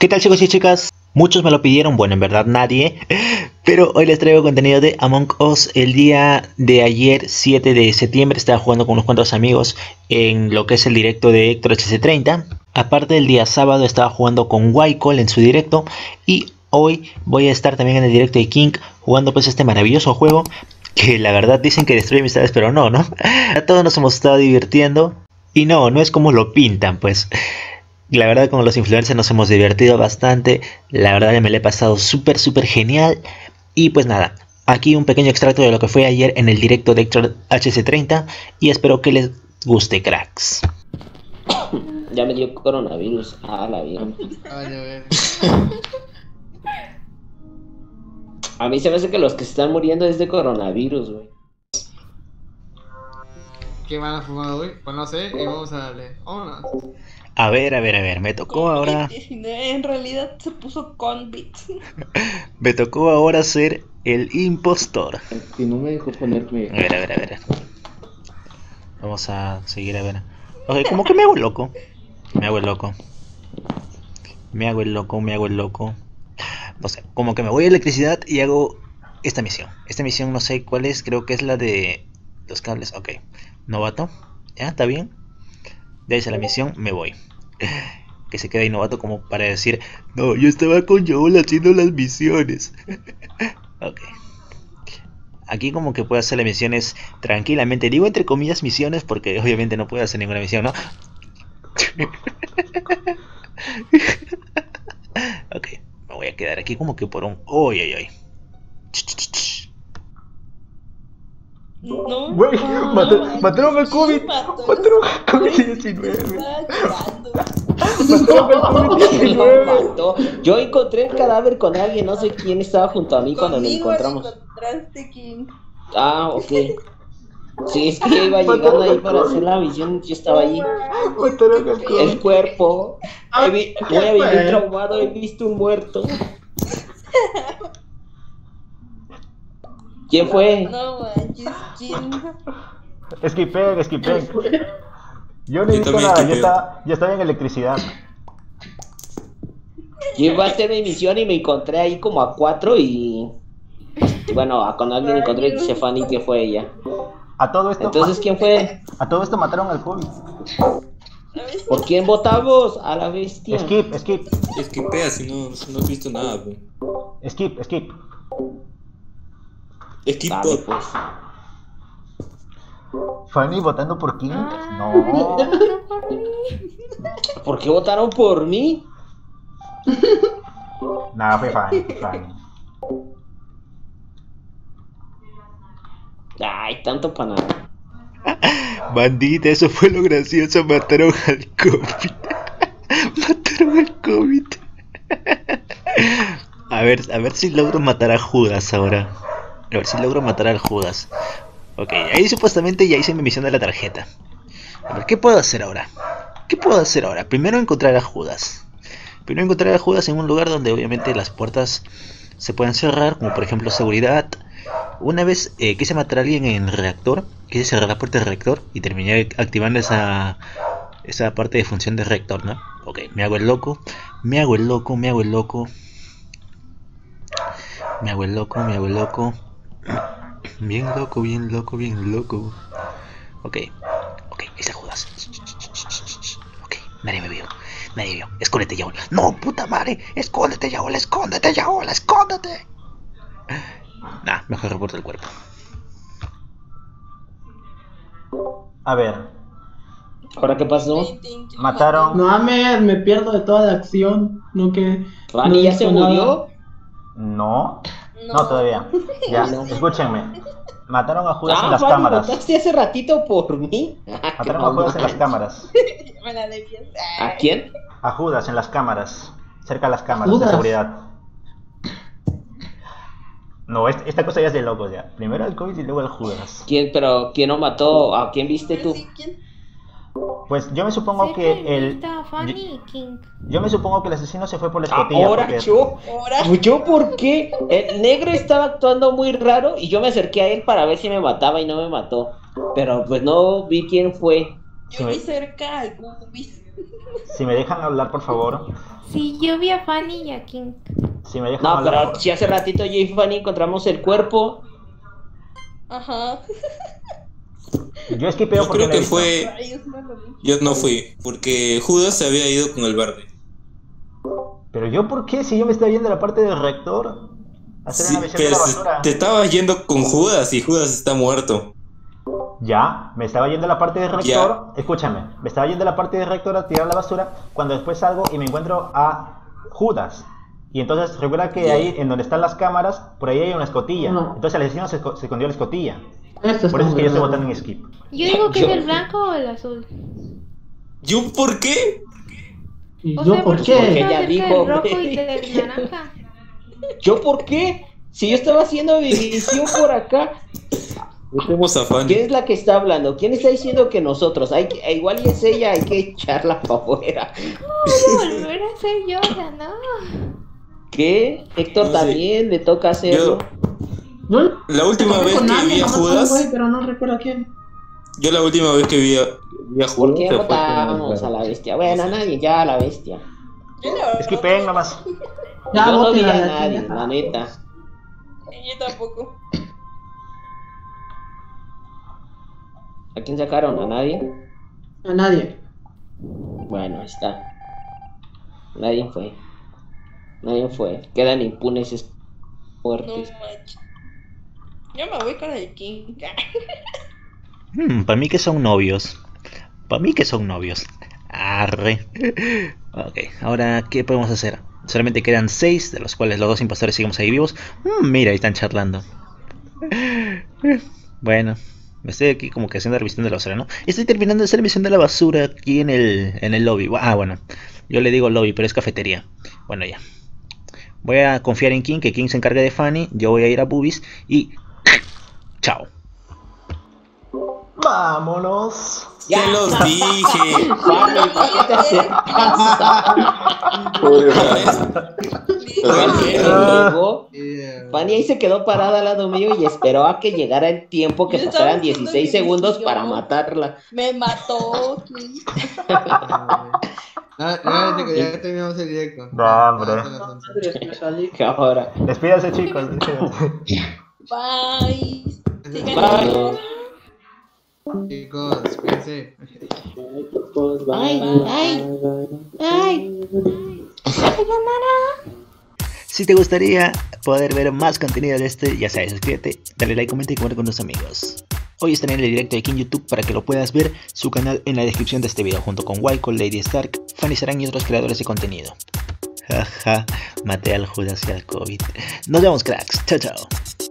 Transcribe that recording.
¿Qué tal, chicos y chicas? Muchos me lo pidieron, bueno, en verdad nadie, pero hoy les traigo contenido de Among Us. El día de ayer, 7 de septiembre, estaba jugando con unos cuantos amigos en lo que es el directo de Héctor HC30. Aparte, el día sábado estaba jugando con Wycol en su directo, y hoy voy a estar también en el directo de King jugando pues este maravilloso juego que la verdad dicen que destruye amistades, pero no, ¿no? A todos nos hemos estado divirtiendo y no es como lo pintan, pues. La verdad, con los influencers nos hemos divertido bastante. La verdad, me lo he pasado súper genial. Y pues nada, aquí un pequeño extracto de lo que fue ayer en el directo de Héctor HC30. Y espero que les guste, cracks. Ya me dio coronavirus. Ah, la vida. A mí se me hace que los que se están muriendo es de coronavirus, güey. ¿Qué van a fumar hoy? Pues no sé, y vamos a darle. Vámonos. A ver, me tocó ahora. En realidad se puso Convit. Me tocó ahora ser el impostor. Que no me dejó ponerme. A ver. Vamos a seguir a ver. Ok, como que me hago el loco. Me hago el loco. No sé, como que me voy a electricidad y hago esta misión. Esta misión no sé cuál es, creo que es la de los cables. Ok, novato. Ya, está bien. Ya hice la misión, me voy. Que se quede ahí novato como para decir: no, yo estaba con Joel haciendo las misiones. Ok. Aquí como que puedo hacer las misiones tranquilamente. Digo entre comillas misiones porque obviamente no puedo hacer ninguna misión, ¿no? Ok, me voy a quedar aquí como que por un... ¡Oy! No, Güey, mataron al COVID. Mataron al COVID-19. Mataron al COVID-19. Yo encontré el cadáver con alguien, no sé quién estaba junto a mí cuando lo Conmigo encontramos. encontraste, King. Ah, ok. Sí, es que yo iba llegando ahí para hacer la misión, yo estaba ahí. Mataron al COVID. El cuerpo. Voy a vivir traumado, he visto un muerto. ¿Quién fue? No manches, ¿quién? Esquipen. Yo no he visto nada, yo estaba en electricidad. Yo iba a hacer mi misión y me encontré ahí como a 4 y... Bueno, con alguien encontré y Stefani, que fue ella. A todo esto. Entonces, ¿quién fue? A todo esto mataron al COVID. ¿Por quién votamos? A la bestia. Skip. Esquipea si no has visto nada, güey. Skip. Dale, pues. Fanny votando por King. No. ¿Por qué votaron por mí? Nada, fue Fanny. Ay, tanto para nada. Bandita, eso fue lo gracioso. Mataron al COVID. A ver si logro matar a Judas ahora. A ver si logro matar al Judas. Ok, ahí supuestamente ya hice mi misión de la tarjeta. A ver, ¿qué puedo hacer ahora? Primero encontrar a Judas. En un lugar donde obviamente las puertas se pueden cerrar, como por ejemplo seguridad. Una vez quise matar a alguien en el reactor. Quise cerrar la puerta del reactor y terminé activando esa parte de función del reactor, ¿no? Ok, me hago el loco. Bien loco. Ok, ese Judas. Ok, nadie me vio. Escóndete, Yaol. No, puta madre. Escóndete, Yaol. Nah, mejor reporto el cuerpo. A ver, ¿Ahora qué pasó? mataron. No mames, me pierdo de toda la acción. No que. ¿Fanny no ya se hizo nada. murió? No, todavía. Ya, escúchenme. Mataron a Judas en Ah, las Fanny, cámaras. ¿votaste hace ratito por mí? Mataron a Judas en las cámaras. Me la debías. ¿A quién? A Judas en las cámaras. Cerca de las cámaras de Judas. seguridad. No, esta cosa ya es de locos ya. Primero el COVID y luego el Judas. ¿Quién no mató? ¿A quién viste tú? ¿Quién? Pues yo me supongo que el... Yo me supongo que el asesino se fue por la escotilla. Ahora porque- yo, ¿por qué? El negro estaba actuando muy raro y yo me acerqué a él para ver si me mataba y no me mató. Pero pues no vi quién fue. Yo vi cerca al Gubis. Si me dejan hablar, por favor. Sí, yo vi a Fanny y a King. Si me dejan No, hablar. pero si hace ratito yo y Fanny encontramos el cuerpo. Ajá. Yo esquipeo Yo porque creo no he que visto. fue. Rayos, no lo vi. Yo no fui, porque Judas se había ido con el verde. Pero yo, ¿por qué? Si yo me estaba viendo la parte del reactor. Hacer Sí, una visión de pero la basura. te estabas yendo con Judas y Judas está muerto. Ya, me estaba yendo a la parte del reactor. Escúchame, me estaba yendo a la parte del reactor a tirar la basura. Cuando después salgo y me encuentro a Judas. Y entonces recuerda que Ya. ahí, en donde están las cámaras, por ahí hay una escotilla. No. Entonces el asesino se escondió la escotilla. Esto Por eso es que yo estoy verdad. votando en skip. Yo digo que Yo- es el blanco o el azul. ¿Yo por qué? ¿Y O yo sea, por porque qué? Porque estaba ella cerca dijo, del rojo y güey. del naranja. ¿Yo por qué? Si yo estaba haciendo mi visión por acá. Dejemos a Fanny. ¿Quién es la que está hablando? ¿Quién está diciendo que nosotros? Igual y es ella, hay que echarla para afuera. No, volver a ser yo, ya no. ¿Qué? Héctor No sé. también le toca hacerlo. ¿No? La última Topé vez con que alguien, vi a nomás con un Judas, güey, pero no recuerdo a quién. yo la última vez que vi a Judas. ¿Por qué se fue con el votábamos verde. a la bestia? Bueno, a nadie, ya a la bestia. Yo la verdad. Skipeen nomás. Ya, Yo no vi voten a la nadie, chingada. la neta. Yo tampoco. ¿A quién sacaron? ¿A nadie? A nadie. Bueno, ahí está. Nadie fue. Nadie fue. Quedan impunes estos No muertes. manches. Yo me voy con el King. Para mí que son novios. Para mí que son novios. Arre. Ok, ahora, ¿qué podemos hacer? Solamente quedan 6, de los cuales los 2 impostores seguimos ahí vivos. Mira, ahí están charlando. Bueno, me estoy aquí como que haciendo la revisión de la basura, ¿no? Estoy terminando de hacer la misión de la basura aquí en el lobby. Ah, bueno, yo le digo lobby, pero es cafetería. Bueno, ya. Voy a confiar en King, que King se encargue de Fanny. Yo voy a ir a Boobies y... ¡Chao! Vámonos. ¡Ya los dije! Fanny, ¿para qué te acercas? Fanny llegó. Fanny ahí se quedó parada al lado mío y esperó a que llegara el tiempo que Yo estaba pasaran haciendo 16 segundos división. para matarla. Me mató, King. Ya terminamos el directo. Da, hombre. Ya son las 11. Madre, me salí. Que ahora. Despídase, chicos. Bye. Sigan Bye. viendo. Chicos, cuídense. Si te gustaría poder ver más contenido de este, ya sabes, suscríbete, dale like, comenta y comenta con tus amigos. Hoy estaré en el directo de aquí en YouTube para que lo puedas ver, su canal en la descripción de este video, junto con Waiko, Lady Stark, Fanny Sarán y otros creadores de contenido. Jaja, maté al Judas y al COVID. Nos vemos, cracks. Chao, chao.